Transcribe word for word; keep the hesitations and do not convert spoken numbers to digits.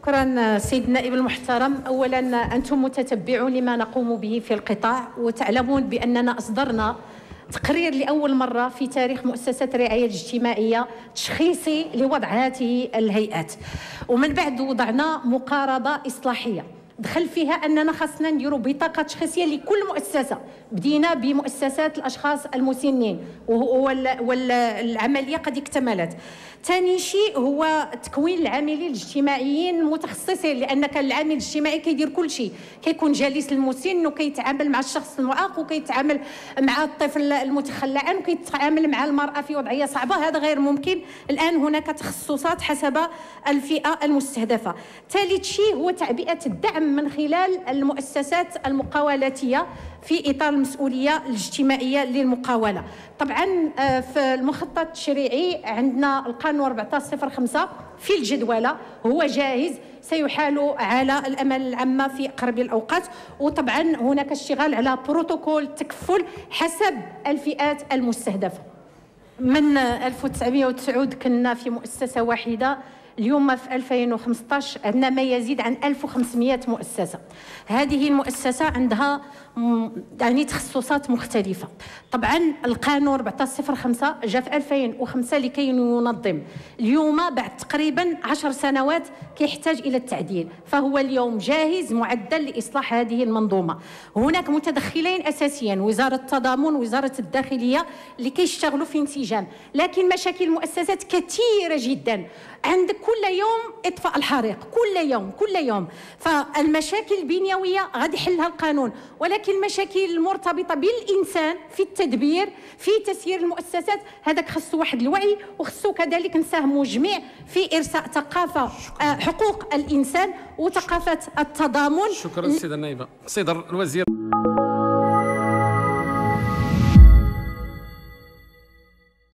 شكرا سيد النائب المحترم. اولا انتم متتبعون لما نقوم به في القطاع، وتعلمون باننا اصدرنا تقرير لاول مره في تاريخ مؤسسات الرعايه الاجتماعيه تشخيصي لوضع هذه الهيئات، ومن بعد وضعنا مقاربه اصلاحيه دخل فيها اننا خاصنا نديروا بطاقه تشخيصيه لكل مؤسسه. بدينا بمؤسسات الاشخاص المسنين والعمليه قد اكتملت. ثاني شيء هو تكوين العاملين الاجتماعيين المتخصصين، لان كان العامل الاجتماعي كيدير كل شيء، كيكون جالس المسن وكيتعامل مع الشخص المعاق وكيتعامل مع الطفل المتخلى عنه وكيتعامل مع المراه في وضعيه صعبه. هذا غير ممكن. الان هناك تخصصات حسب الفئه المستهدفه. ثالث شيء هو تعبئه الدعم من خلال المؤسسات المقاولاتيه في اطار المسؤوليه الاجتماعيه للمقاوله. طبعا في المخطط التشريعي عندنا القانون أربعة عشر صفر خمسة في الجدوله، هو جاهز سيحال على الامانه العامه في اقرب الاوقات. وطبعا هناك اشتغال على بروتوكول تكفل حسب الفئات المستهدفه. من ألف وتسعمائة وتسعين كنا في مؤسسه واحده، اليوم في ألفين وخمسطاش عندنا ما يزيد عن ألف وخمسمائة مؤسسة. هذه المؤسسة عندها يعني تخصصات مختلفة. طبعا القانون أربعة عشر صفر خمسة جاء في ألفين وخمسة لكي ينظم. اليوم بعد تقريبا عشر سنوات كيحتاج إلى التعديل، فهو اليوم جاهز معدل لإصلاح هذه المنظومة. هناك متدخلين أساسيين، وزارة التضامن ووزارة الداخلية، اللي كيشتغلوا في انسجام، لكن مشاكل المؤسسات كثيرة جدا. عندك كل يوم اطفاء الحريق، كل يوم كل يوم. فالمشاكل البنيويه غادي يحلها القانون، ولكن المشاكل المرتبطه بالانسان في التدبير في تسيير المؤسسات هذاك خصو واحد الوعي، وخصو كذلك نساهموا جميع في ارساء ثقافه حقوق الانسان وثقافه التضامن. شكرا السيده النائبه. سيد الوزير.